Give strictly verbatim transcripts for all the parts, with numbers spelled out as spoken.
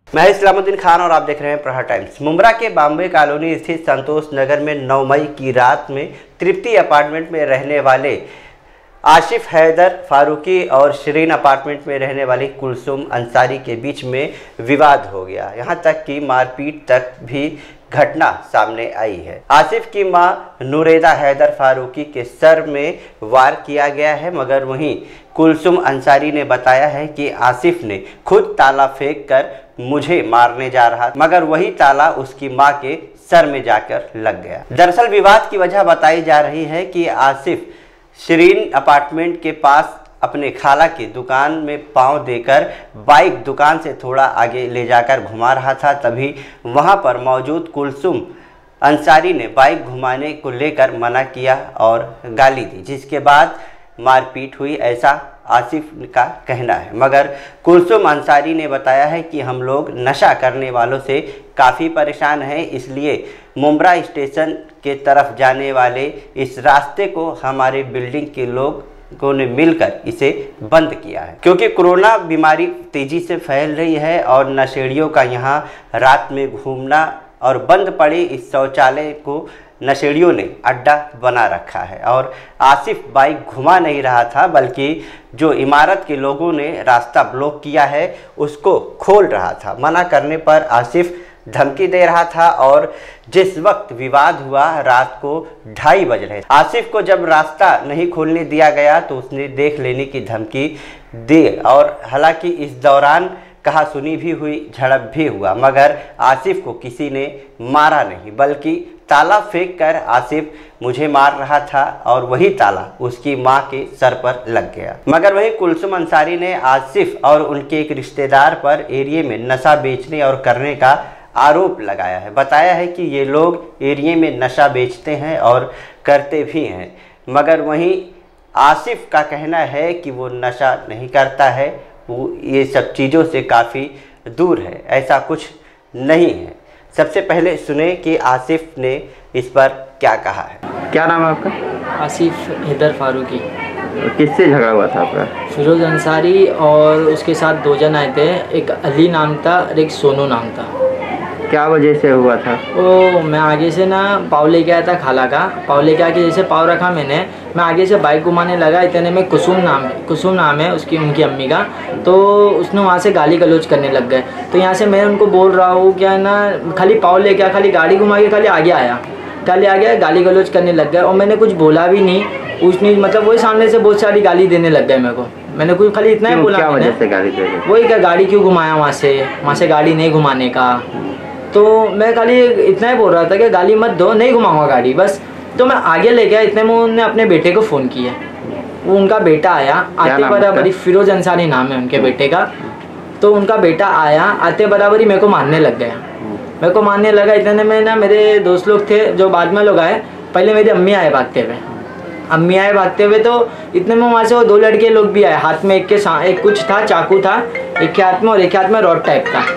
मैं इस्लामुद्दीन खान और आप देख रहे हैं प्रहार टाइम्स। मुंब्रा के बॉम्बे कॉलोनी स्थित संतोष नगर में नौ मई की रात में तृप्ति अपार्टमेंट में रहने वाले आसिफ हैदर फारूकी और शिरीन अपार्टमेंट में रहने वाली कुलसुम अंसारी के बीच में विवाद हो गया। यहां तक कि मारपीट तक भी घटना सामने आई है। आसिफ की मां नूरेदा हैदर फारूकी के सर में वार किया गया है, मगर वहीं कुलसुम अंसारी ने बताया है कि आसिफ ने खुद ताला फेंक कर मुझे मारने जा रहा, मगर वही ताला उसकी मां के सर में जाकर लग गया। दरअसल विवाद की वजह बताई जा रही है कि आसिफ शिरीन अपार्टमेंट के पास अपने खाला की दुकान में पांव देकर बाइक दुकान से थोड़ा आगे ले जाकर घुमा रहा था। तभी वहां पर मौजूद कुलसुम अंसारी ने बाइक घुमाने को लेकर मना किया और गाली दी, जिसके बाद मारपीट हुई, ऐसा आसिफ का कहना है। मगर कुलसुम अंसारी ने बताया है कि हम लोग नशा करने वालों से काफ़ी परेशान हैं, इसलिए मुंब्रा स्टेशन के तरफ जाने वाले इस रास्ते को हमारे बिल्डिंग के लोगों ने मिलकर इसे बंद किया है, क्योंकि कोरोना बीमारी तेज़ी से फैल रही है और नशेड़ियों का यहाँ रात में घूमना और बंद पड़े इस शौचालय को नशेड़ियों ने अड्डा बना रखा है। और आसिफ बाइक घुमा नहीं रहा था, बल्कि जो इमारत के लोगों ने रास्ता ब्लॉक किया है उसको खोल रहा था। मना करने पर आसिफ धमकी दे रहा था और जिस वक्त विवाद हुआ रात को ढाई बज रहे। आसिफ को जब रास्ता नहीं खोलने दिया गया तो उसने देख लेने की धमकी दी और हालांकि इस दौरान कहा सुनी भी हुई, झड़प भी हुआ, मगर आसिफ को किसी ने मारा नहीं, बल्कि ताला फेंक कर आसिफ मुझे मार रहा था और वही ताला उसकी मां के सर पर लग गया। मगर वहीं कुलसुम अंसारी ने आसिफ और उनके एक रिश्तेदार पर एरिया में नशा बेचने और करने का आरोप लगाया है। बताया है कि ये लोग एरिया में नशा बेचते हैं और करते भी हैं, मगर वहीं आसिफ का कहना है कि वो नशा नहीं करता है, वो ये सब चीज़ों से काफ़ी दूर है, ऐसा कुछ नहीं है। सबसे पहले सुने कि आसिफ ने इस पर क्या कहा है। क्या नाम है आपका? आसिफ हैदर फारूकी। किससे झगड़ा हुआ था आपका? फिरोज अंसारी और उसके साथ दो जन आए थे, एक अली नाम था और एक सोनू नाम था। क्या वजह से हुआ था? वो मैं आगे से ना पाव लेके आया था खाला का, पाव लेके आके जैसे पाव रखा मैंने, मैं आगे से बाइक घुमाने लगा, इतने में कुसुम नाम है कुसुम नाम है उसकी उनकी अम्मी का, तो उसने वहाँ से गाली गलौज करने लग गए। तो यहाँ से मैं उनको बोल रहा हूँ क्या है ना, खाली पाव लेके आया, खाली गाड़ी घुमा के खाली आगे आया खाली आ गया गाली गलौज करने लग गए और मैंने कुछ बोला भी नहीं। उसने मतलब वही सामने से बहुत सारी गाली देने लग गए मेरे को। मैंने कुछ खाली इतना ही बोला, क्या वजह से गाली दे रहे? वही क्या गाड़ी क्यों घुमाया वहाँ से वहाँ से गाड़ी नहीं घुमाने का। तो मैं खाली इतना ही बोल रहा था कि गाली मत दो, नहीं घुमाऊंगा गाड़ी बस। तो मैं आगे ले गया, इतने में उन्होंने अपने बेटे को फ़ोन किया, वो उनका बेटा आया आते बराबरी, फिरोज अंसारी नाम है उनके बेटे का। तो उनका बेटा आया आते बराबरी मेरे को मारने लग गया, मेरे को मारने लगा। इतने में ना मेरे दोस्त लोग थे जो बाद में लोग आए, पहले मेरी अम्मी आए भागते हुए अम्मी आए भागते हुए तो इतने में वहाँ से वो दो लड़के लोग भी आए, हाथ में एक के एक कुछ था, चाकू था एक के हाथ में और एक के हाथ में रॉड टाइप का।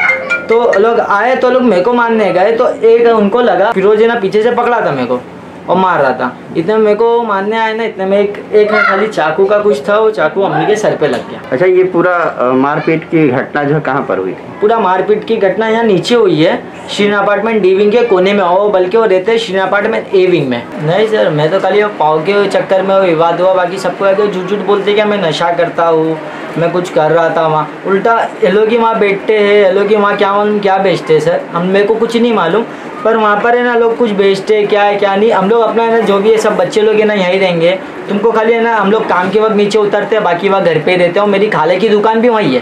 तो लोग आए तो लोग मेरे को मारने गए, तो एक उनको लगा फिरोज ना पीछे से पकड़ा था मेरे को और मार रहा था। इतने मेरे को मारने आए ना, इतने में एक एक खाली चाकू का कुछ था, वो चाकू अम्मी के सर पे लग गया। अच्छा, ये पूरा मारपीट की घटना जो कहाँ पर हुई थी? पूरा मारपीट की घटना यहाँ नीचे हुई है, शिरीन अपार्टमेंट डी विंग के कोने में, और बल्कि वो रहते हैं शिरीन अपार्टमेंट ए विंग में। नहीं सर, मैं तो खाली पाव के चक्कर में विवाद हुआ, बाकी सबको आगे झूठ झूठ बोलते क्या मैं नशा करता हूँ, मैं कुछ कर रहा था वहाँ। उल्टा ये लोग ही वहाँ बैठते हैं, ये लोग ही वहाँ क्या मालूम क्या बेचते हैं सर, हम मेरे को कुछ नहीं मालूम, पर वहाँ पर है ना लोग कुछ बेचते हैं क्या है क्या नहीं। हम लोग अपना है ना जो भी है सब बच्चे लोग है ना यहीं रहेंगे, तुमको खाली है ना हम लोग काम के वक्त नीचे उतरते हैं, बाकी वहाँ घर पे रहते हो। मेरी खाला की दुकान भी वहीं है,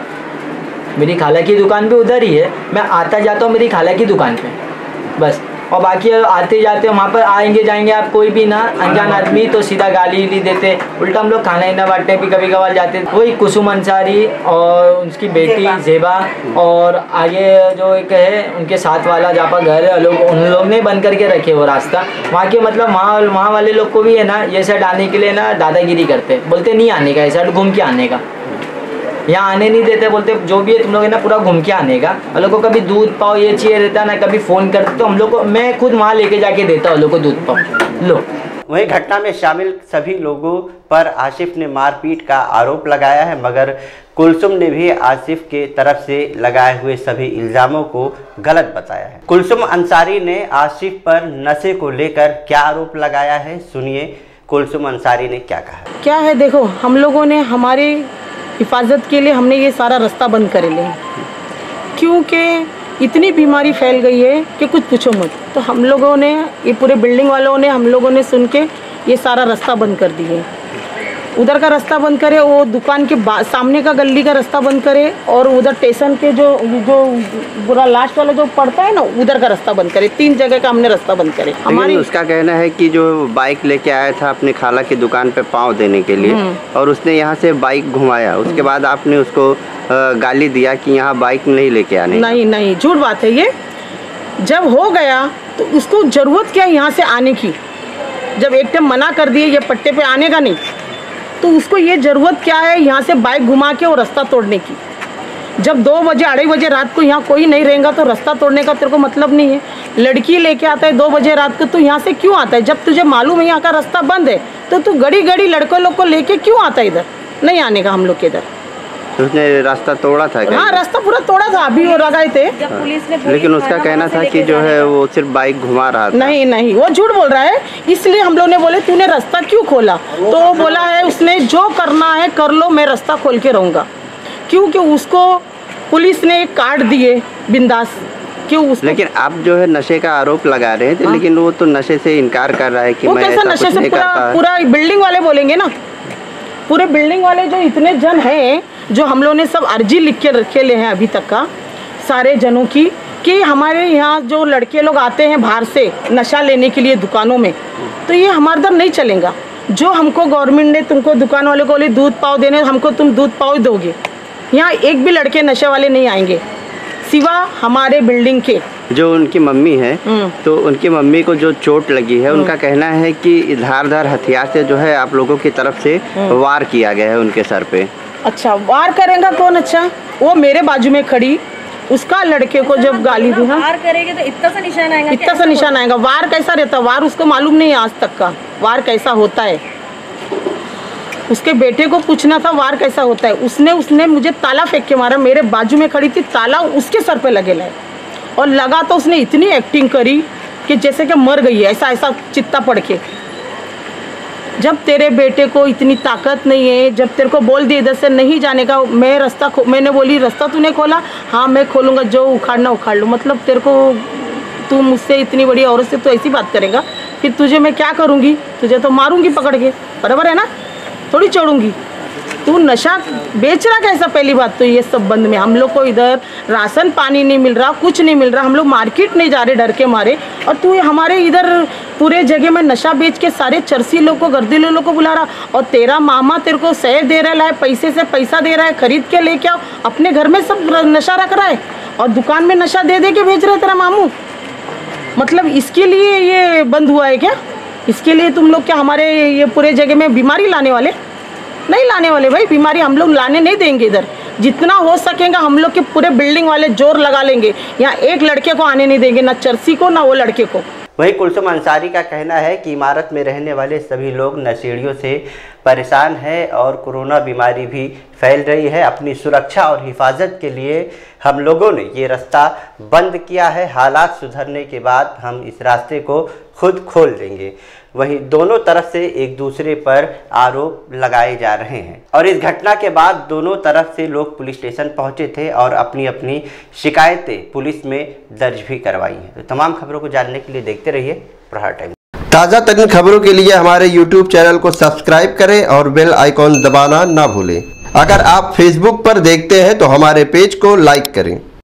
मेरी खाला की दुकान भी उधर ही है, मैं आता जाता हूँ मेरी खाला की दुकान पे बस। और बाकी आते जाते वहाँ पर आएंगे जाएंगे आप कोई भी ना अनजान आदमी तो सीधा गाली नहीं देते, उल्टा हम लोग खाना ही ना बांटने भी कभी कभार जाते। वही कुसुम अंसारी और उसकी बेटी जेबा और आगे जो एक है उनके साथ वाला जहाँ पर घर है, लोग उन लोग ने बंद करके रखे वो रास्ता। वहाँ के मतलब वहाँ वहाँ वाले लोग को भी है ना ये साइड आने के लिए ना दादागिरी करते, बोलते नहीं आने का, ये साइड घूम के आने का, यहाँ आने नहीं देते, बोलते जो भी है तुम लोग है ना पूरा घूम के आने का। हम लोग को कभी दूध पाओ ये चाहिए रहता ना, कभी फ़ोन करते तो हम लोग को मैं खुद वहाँ लेके जाके देता हूँ लोग को दूध पाओ लो। वहीं घटना में शामिल सभी लोगों पर आसिफ ने मारपीट का आरोप लगाया है, मगर कुलसुम ने भी आसिफ के तरफ से लगाए हुए सभी इल्जामों को गलत बताया है। कुलसुम अंसारी ने आसिफ पर नशे को लेकर क्या आरोप लगाया है, सुनिए कुलसुम अंसारी ने क्या कहा। क्या है, देखो हम लोगों ने हमारी हिफाजत के लिए हमने ये सारा रास्ता बंद कर लिया, क्योंकि इतनी बीमारी फैल गई है कि कुछ पूछो मत। तो हम लोगों ने, ये पूरे बिल्डिंग वालों ने, हम लोगों ने सुन के ये सारा रास्ता बंद कर दिए। उधर का रास्ता बंद करे, वो दुकान के सामने का गली का रास्ता बंद करे, और उधर स्टेशन के जो जो पूरा लास्ट वाला जो पड़ता है ना, उधर का रास्ता बंद करे। तीन जगह का हमने रास्ता बंद करे। हमारी उसका कहना है कि जो बाइक लेके आया था अपने खाला की दुकान पे पाँव देने के लिए, और उसने यहाँ से बाइक घुमाया, उसके बाद आपने उसको गाली दिया कि यहाँ बाइक नहीं लेके आने। नहीं नहीं, झूठ बात है ये। जब हो गया तो उसको जरूरत क्या यहाँ से आने की? जब एक टाइम मना कर दिए ये पट्टे पे आने का नहीं, तो उसको ये ज़रूरत क्या है यहाँ से बाइक घुमा के और रास्ता तोड़ने की? जब दो बजे अढ़ाई बजे रात को यहाँ कोई नहीं रहेगा तो रास्ता तोड़ने का तेरे को मतलब नहीं है। लड़की लेके आता है दो बजे रात को, तो यहाँ से क्यों आता है? जब तुझे मालूम है यहाँ का रास्ता बंद है, तो तू गड़ी गड़ी लड़कों लोग को लेके क्यों आता है? इधर नहीं आने का हम लोग के इधर। तो उसने रास्ता तोड़ा था क्या? हाँ, रास्ता पूरा तोड़ा था, अभी वो लगाए थे। जब पुलिस ने लेकिन उसका कहना था कि जो है वो सिर्फ बाइक घुमा रहा था। नहीं नहीं, वो झूठ बोल रहा है। इसलिए हम लोग ने बोले तूने रास्ता क्यों खोला, तो वो बोला है उसने जो करना है कर लो, मैं रास्ता खोल के रहूँगा। क्योंकि उसको पुलिस ने एक कार्ड दिए बिंदास, क्यों उसको। लेकिन आप जो है नशे का आरोप लगा रहे थे, लेकिन वो तो नशे से इनकार कर रहा है कि मैं ऐसा नशे से पूरा पूरा बिल्डिंग वाले बोलेंगे ना, पूरे बिल्डिंग वाले जो इतने जन हैं, जो हम लोग ने सब अर्जी लिख के रखे ले हैं अभी तक का सारे जनों की, कि हमारे यहाँ जो लड़के लोग आते हैं बाहर से नशा लेने के लिए दुकानों में, तो ये हमारे इधर नहीं चलेगा। जो हमको गवर्नमेंट ने तुमको दुकान वाले को बोले दूध पाव देने, हमको तुम दूध पाव दोगे। यहाँ एक भी लड़के नशे वाले नहीं आएंगे सिवा हमारे बिल्डिंग के। जो उनकी मम्मी है, तो उनकी मम्मी को जो चोट लगी है, उनका कहना है कि धारदार हथियार से जो है आप लोगों की तरफ से वार किया गया है उनके सर पे। अच्छा, वार करेगा कौन? अच्छा, वो मेरे बाजू में खड़ी, उसका लड़के को जब गाली दी, हाँ वार करेंगे तो इतना सा निशान आएगा, इतना सा निशान आएगा। वार कैसा रहता, वार उसको मालूम नहीं है आज तक का वार कैसा होता है। उसके बेटे को पूछना था वार कैसा होता है। उसने उसने मुझे ताला फेंक के मारा, मेरे बाजू में खड़ी थी, ताला उसके सर पे लगे लाए, और लगा तो उसने इतनी एक्टिंग करी कि जैसे कि मर गई है, ऐसा ऐसा चित्ता पड़ के। जब तेरे बेटे को इतनी ताकत नहीं है, जब तेरे को बोल दिया इधर से नहीं जाने का, मैं रास्ता मैंने बोली रास्ता तूने खोला, हाँ मैं खोलूँगा, जो उखाड़ना उखाड़ लो। मतलब तेरे को, तू मुझसे इतनी बड़ी औरत से तो ऐसी बात करेगा, फिर तुझे मैं क्या करूँगी? तुझे तो मारूँगी पकड़ के, बराबर है ना, थोड़ी छोड़ूंगी। तू नशा बेच रहा कैसा? पहली बात तो ये सब बंद में। हम लोग को इधर राशन पानी नहीं मिल रहा, कुछ नहीं मिल रहा, हम लोग मार्केट नहीं जा रहे डर के मारे, और तू हमारे इधर पूरे जगह में नशा बेच के सारे चरसी लोग को, गर्दीले लोग को बुला रहा। और तेरा मामा तेरे को शहर दे रहा है, पैसे से पैसा दे रहा है, खरीद के लेके आओ, अपने घर में सब नशा रख रहा है, और दुकान में नशा दे दे के भेज रहा है तेरा मामू। मतलब इसके लिए ये बंद हुआ है क्या? इसके लिए तुम लोग क्या हमारे ये पूरे जगह में बीमारी लाने वाले? नहीं लाने वाले भाई, बीमारी हम लोग लाने नहीं देंगे इधर। जितना हो सकेगा हम लोग के पूरे बिल्डिंग वाले जोर लगा लेंगे, यहाँ एक लड़के को आने नहीं देंगे, ना चरसी को ना वो लड़के को। वहीं कुलसुम अंसारी का कहना है कि इमारत में रहने वाले सभी लोग नशेड़ियों से परेशान हैं और कोरोना बीमारी भी फैल रही है। अपनी सुरक्षा और हिफाजत के लिए हम लोगों ने ये रास्ता बंद किया है। हालात सुधरने के बाद हम इस रास्ते को खुद खोल देंगे। वहीं दोनों तरफ से एक दूसरे पर आरोप लगाए जा रहे हैं और इस घटना के बाद दोनों तरफ से लोग पुलिस स्टेशन पहुंचे थे और अपनी अपनी शिकायतें पुलिस में दर्ज भी करवाई हैं। तो तमाम खबरों को जानने के लिए देखते रहिए प्रहार टाइम्स। ताज़ा तरीन खबरों के लिए हमारे यूट्यूब चैनल को सब्सक्राइब करें और बेल आइकॉन दबाना ना भूलें। अगर आप फेसबुक पर देखते हैं तो हमारे पेज को लाइक करें।